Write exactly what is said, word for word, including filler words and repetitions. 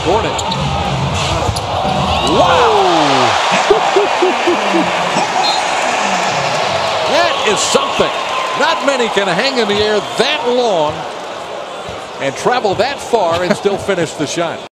scored it. Wow! That is something. Not many can hang in the air that long and travel that far and still finish the shot.